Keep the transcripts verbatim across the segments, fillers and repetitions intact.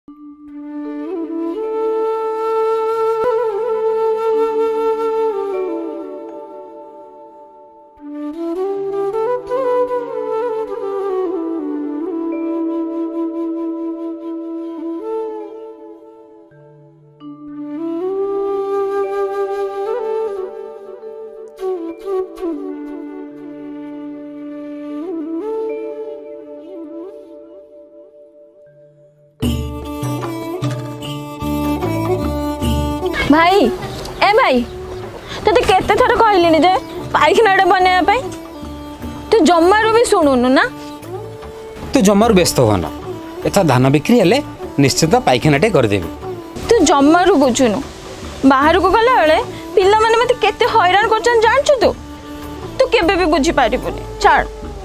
भाई ए भाई ते केते थर कहली जे पायखाना बनवा तू जमारू भी शुणुनु ना तू जमारू व्यस्त होना एथा धान बिक्री हेले निश्चित पायखानाटे करदेवी तू जमारू बुझुनु बाहर को गला बेले पिला माने मते केते हैरान करछन जानछु तू तू केबे भी बुझी पारिबुनी छाड़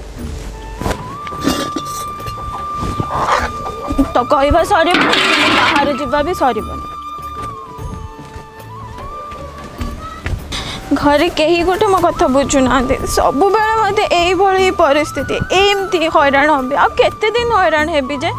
तो कहबा सरी बाहर जीवा भी सरीबनी घरे कहीं गोटे मो कथा बुझुना सब बेले मत यही परिस्थिति एमती हैरान हे आ केते दिन हैरान हेबी जे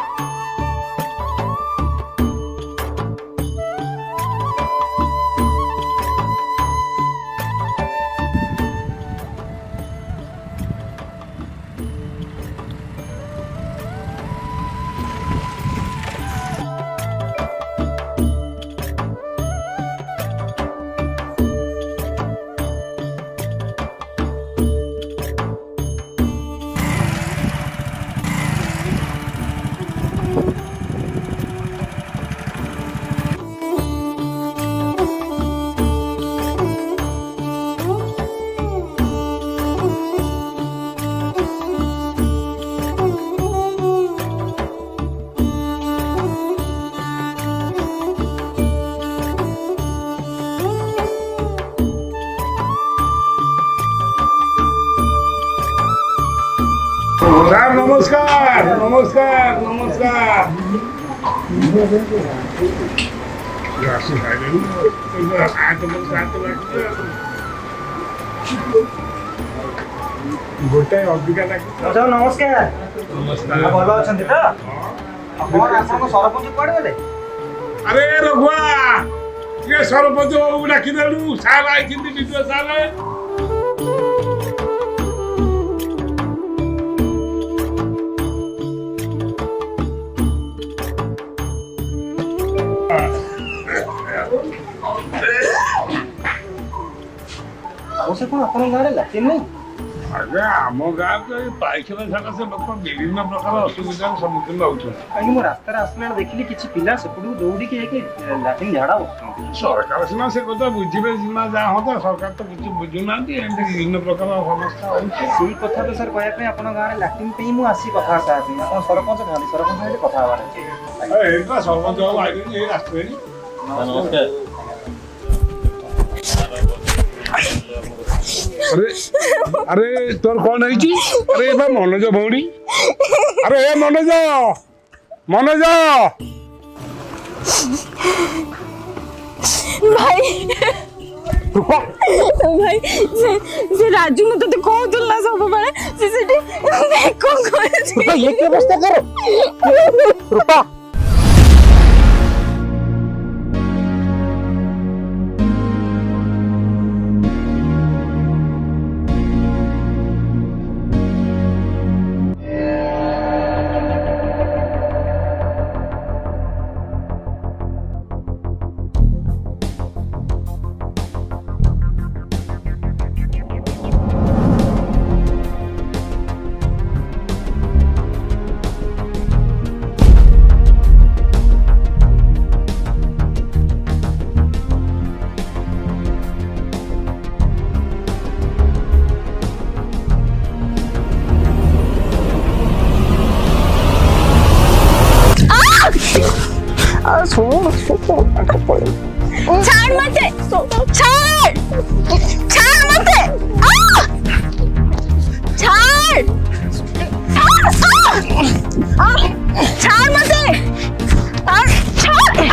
नमस्कार नमस्कार नमस्कार गोटे अधिका नमस्कार नमस्कार भल अच्छा तो सरपंच कड़े गले अरे रघुआ ये सरपंच बाबू डाकिदेलु साल आई विद्या साल से कौन अपन गाँव लैट्रिन नहीं अरे आम गाँव तो पायखाना सकाशे लोक विभिन्न प्रकार असुविधार सम्मुखीन होती कहीं रास्तार आसला देखिली किसी पिला सेपटू दौड़ी लैट्रिन झाड़ा बस सरकार सीना से कथा बुझे सीना जहाँ होता सरकार तो किसी बुझुना विभिन्न प्रकार समस्या होई कथा तो सर कहया अपन गाँव लैट्रिन पे ही आसी कथा सरपंच खाली सरपंच कथा सरपंच बाबू आई आसवे नमस्कार अरे अरे तोर कौन है जी अरे ये मनोज भौणी अरे ए मनोज मनोज भाई भाई से से राजू मते तो कहतला सब बेले से सेठी देखो कोइ ये के व्यवस्था करो रूपा छाड़ मते छाड़ छाड़ मते छाड़ छाड़ मते छाड़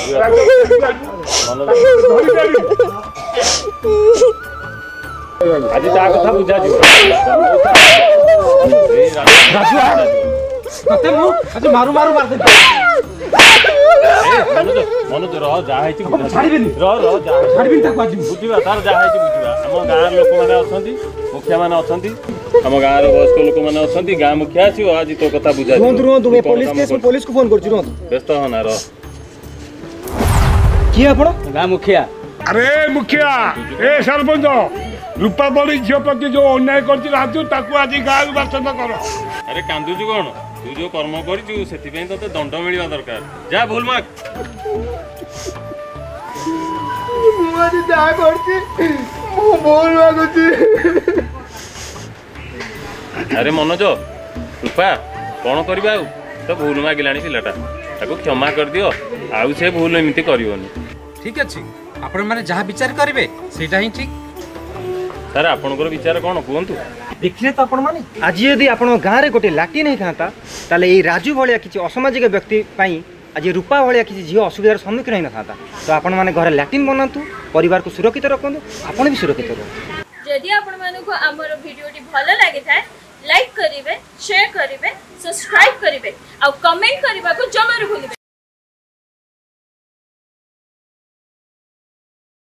आज ता कथा बुझा जी तते मु आज मारू मारू मार दे मनोज मनोज रह जा है बुझा छाड़ीबेनी रह रह जा छाड़ीबेनी ताको आज बुझिबा तार जा है बुझिबा हम गाँव लोक माने अछंती मुखिया माने अछंती हम गाँव रो वयस्क लोक माने अछंती गाँ मुखिया छी आज तो कथा बुझा रुहत रुहत मैं पुलिस केस में पुलिस को फोन करछु रुहत व्यस्त हो ना रह की आपण गाँ मुखिया अरे मुखिया ए सरपंच रूपा बड़ी झील प्रति जो अन्याय कर राजू ताकू आज गाँव बासन कर अरे कांदुचु कौन तू जो कर्म करिचु सेति तो दंड मिलवा दरकार जा भूल माग मुझे जा करछि मु भूल मागुछि अरे मनोज रूपा कौन करबा तो भूल मागिलानी पिलाटा ताको क्षमा कर दियो आउ से भूल एमिति करिवनी ठीक अछि आपण माने जहाँ विचार करिवे सेटा ही ठीक सर आपनकर विचार कौन कहतु देखिले तो आपण माने आज यदि आपण गाँव में गोटे लाठी नहीं था ताले ये राजू भाया किसी असामाजिक व्यक्ति पाई आज रूपा भाया किसी झील असुविधार सम्मुखीन होई न था तो आपण माने घर लैट्रिन बनातु परिवार को सुरक्षित रखु आपण भी सुरक्षित रखु जदि आपण मानको हमर वीडियोटी भलो लागि थाए लाइक करिवे शेयर करिवे सब्सक्राइब करिवे आ कमेंट करबा को जमार भूलिबे।